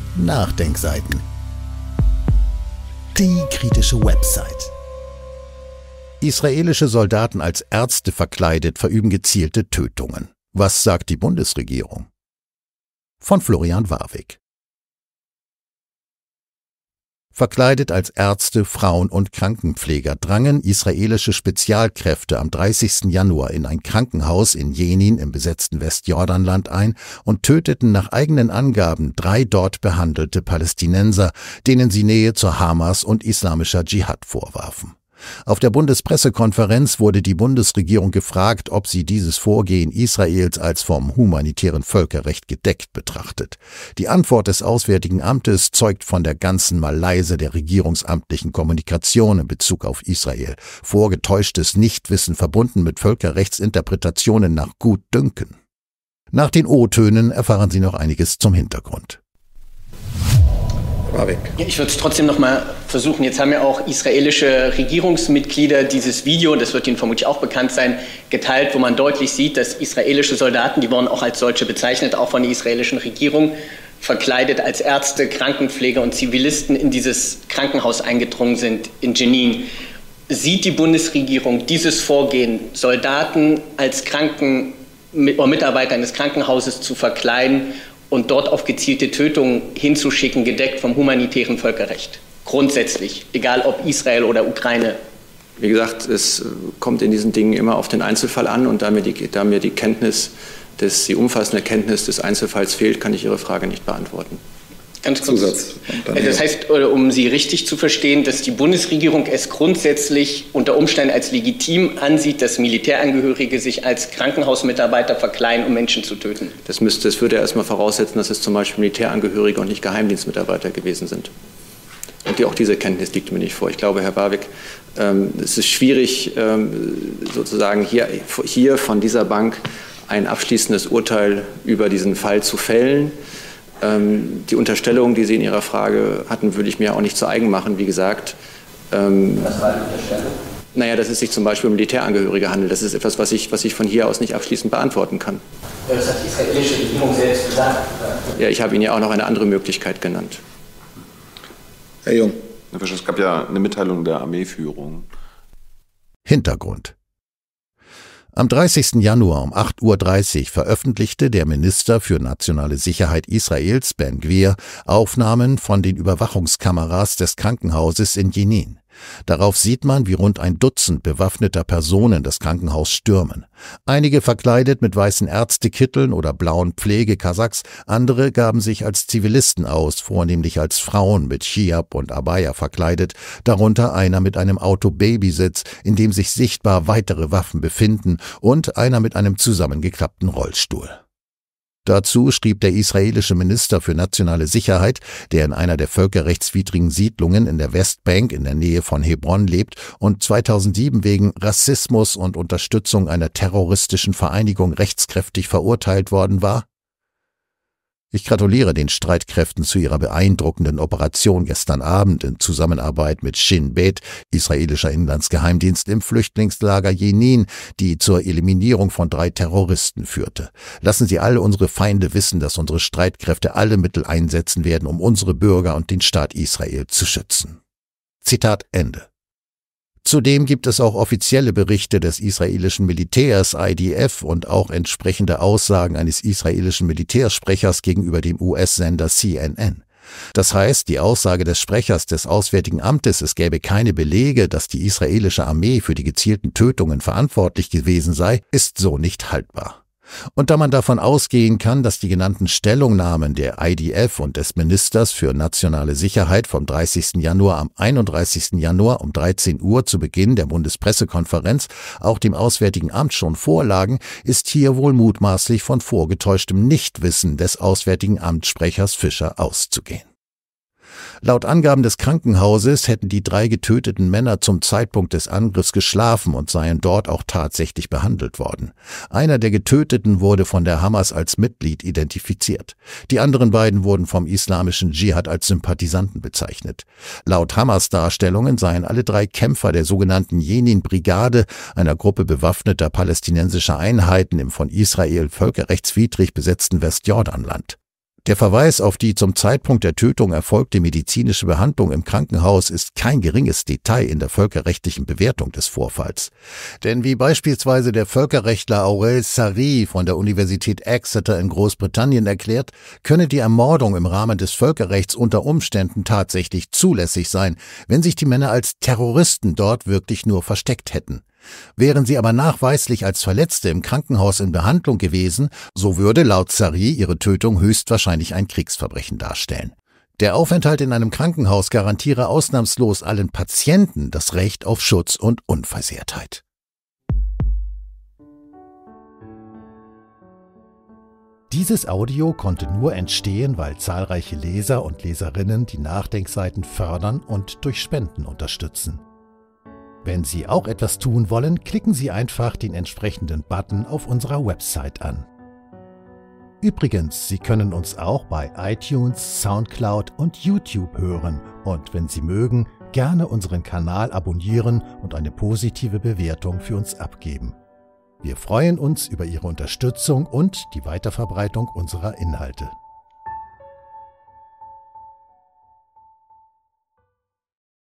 Nachdenkseiten. Die kritische Website. Israelische Soldaten als Ärzte verkleidet verüben gezielte Tötungen. Was sagt die Bundesregierung? Von Florian Warwick. Verkleidet als Ärzte, Frauen und Krankenpfleger drangen israelische Spezialkräfte am 30. Januar in ein Krankenhaus in Jenin im besetzten Westjordanland ein und töteten nach eigenen Angaben 3 dort behandelte Palästinenser, denen sie Nähe zur Hamas und islamischer Dschihad vorwarfen. Auf der Bundespressekonferenz wurde die Bundesregierung gefragt, ob sie dieses Vorgehen Israels als vom humanitären Völkerrecht gedeckt betrachtet. Die Antwort des Auswärtigen Amtes zeugt von der ganzen Malaise der regierungsamtlichen Kommunikation in Bezug auf Israel. Vorgetäuschtes Nichtwissen verbunden mit Völkerrechtsinterpretationen nach Gutdünken. Nach den O-Tönen erfahren Sie noch einiges zum Hintergrund. Ja, ich würde es trotzdem noch mal versuchen. Jetzt haben ja auch israelische Regierungsmitglieder dieses Video, das wird Ihnen vermutlich auch bekannt sein, geteilt, wo man deutlich sieht, dass israelische Soldaten, die wurden auch als solche bezeichnet, auch von der israelischen Regierung, verkleidet als Ärzte, Krankenpfleger und Zivilisten in dieses Krankenhaus eingedrungen sind in Jenin. Sieht die Bundesregierung dieses Vorgehen, Soldaten als Mitarbeiter eines Krankenhauses zu verkleiden und dort auf gezielte Tötungen hinzuschicken, gedeckt vom humanitären Völkerrecht? Grundsätzlich, egal ob Israel oder Ukraine. Wie gesagt, es kommt in diesen Dingen immer auf den Einzelfall an, und da mir die umfassende Kenntnis des Einzelfalls fehlt, kann ich Ihre Frage nicht beantworten. Ganz kurz. Das heißt, um Sie richtig zu verstehen, dass die Bundesregierung es grundsätzlich unter Umständen als legitim ansieht, dass Militärangehörige sich als Krankenhausmitarbeiter verkleiden, um Menschen zu töten? Das würde erstmal voraussetzen, dass es zum Beispiel Militärangehörige und nicht Geheimdienstmitarbeiter gewesen sind. Und auch diese Kenntnis liegt mir nicht vor. Ich glaube, Herr Warwick, es ist schwierig, sozusagen hier von dieser Bank ein abschließendes Urteil über diesen Fall zu fällen. Die Unterstellung, die Sie in Ihrer Frage hatten, würde ich mir auch nicht zu eigen machen. Wie gesagt, Was war die Unterstellung? Naja, dass es sich zum Beispiel um Militärangehörige handelt. Das ist etwas, was ich von hier aus nicht abschließend beantworten kann. Das hat die israelische Regierung selbst gesagt. Ja, ich habe Ihnen ja auch noch eine andere Möglichkeit genannt. Herr Jung. Herr Fischer, es gab ja eine Mitteilung der Armeeführung. Hintergrund. Am 30. Januar um 8:30 Uhr veröffentlichte der Minister für nationale Sicherheit Israels, Ben Gvir, Aufnahmen von den Überwachungskameras des Krankenhauses in Jenin. Darauf sieht man, wie rund ein Dutzend bewaffneter Personen das Krankenhaus stürmen. Einige verkleidet mit weißen Ärztekitteln oder blauen Pflegekasachs, andere gaben sich als Zivilisten aus, vornehmlich als Frauen mit Hijab und Abaya verkleidet, darunter einer mit einem Auto-Babysitz, in dem sich sichtbar weitere Waffen befinden, und einer mit einem zusammengeklappten Rollstuhl. Dazu schrieb der israelische Minister für nationale Sicherheit, der in einer der völkerrechtswidrigen Siedlungen in der Westbank in der Nähe von Hebron lebt und 2007 wegen Rassismus und Unterstützung einer terroristischen Vereinigung rechtskräftig verurteilt worden war: Ich gratuliere den Streitkräften zu ihrer beeindruckenden Operation gestern Abend in Zusammenarbeit mit Shin Bet, israelischer Inlandsgeheimdienst, im Flüchtlingslager Jenin, die zur Eliminierung von 3 Terroristen führte. Lassen Sie alle unsere Feinde wissen, dass unsere Streitkräfte alle Mittel einsetzen werden, um unsere Bürger und den Staat Israel zu schützen. Zitat Ende. Zudem gibt es auch offizielle Berichte des israelischen Militärs IDF und auch entsprechende Aussagen eines israelischen Militärsprechers gegenüber dem US-Sender CNN. Das heißt, die Aussage des Sprechers des Auswärtigen Amtes, es gäbe keine Belege, dass die israelische Armee für die gezielten Tötungen verantwortlich gewesen sei, ist so nicht haltbar. Und da man davon ausgehen kann, dass die genannten Stellungnahmen der IDF und des Ministers für nationale Sicherheit vom 30. Januar am 31. Januar um 13 Uhr zu Beginn der Bundespressekonferenz auch dem Auswärtigen Amt schon vorlagen, ist hier wohl mutmaßlich von vorgetäuschtem Nichtwissen des Auswärtigen Amtssprechers Fischer auszugehen. Laut Angaben des Krankenhauses hätten die 3 getöteten Männer zum Zeitpunkt des Angriffs geschlafen und seien dort auch tatsächlich behandelt worden. Einer der Getöteten wurde von der Hamas als Mitglied identifiziert. Die anderen beiden wurden vom islamischen Dschihad als Sympathisanten bezeichnet. Laut Hamas-Darstellungen seien alle 3 Kämpfer der sogenannten Jenin-Brigade, einer Gruppe bewaffneter palästinensischer Einheiten im von Israel völkerrechtswidrig besetzten Westjordanland. Der Verweis auf die zum Zeitpunkt der Tötung erfolgte medizinische Behandlung im Krankenhaus ist kein geringes Detail in der völkerrechtlichen Bewertung des Vorfalls. Denn wie beispielsweise der Völkerrechtler Aurel Sarri von der Universität Exeter in Großbritannien erklärt, könne die Ermordung im Rahmen des Völkerrechts unter Umständen tatsächlich zulässig sein, wenn sich die Männer als Terroristen dort wirklich nur versteckt hätten. Wären sie aber nachweislich als Verletzte im Krankenhaus in Behandlung gewesen, so würde laut Sarri ihre Tötung höchstwahrscheinlich ein Kriegsverbrechen darstellen. Der Aufenthalt in einem Krankenhaus garantiere ausnahmslos allen Patienten das Recht auf Schutz und Unversehrtheit. Dieses Audio konnte nur entstehen, weil zahlreiche Leser und Leserinnen die Nachdenkseiten fördern und durch Spenden unterstützen. Wenn Sie auch etwas tun wollen, klicken Sie einfach den entsprechenden Button auf unserer Website an. Übrigens, Sie können uns auch bei iTunes, Soundcloud und YouTube hören und wenn Sie mögen, gerne unseren Kanal abonnieren und eine positive Bewertung für uns abgeben. Wir freuen uns über Ihre Unterstützung und die Weiterverbreitung unserer Inhalte.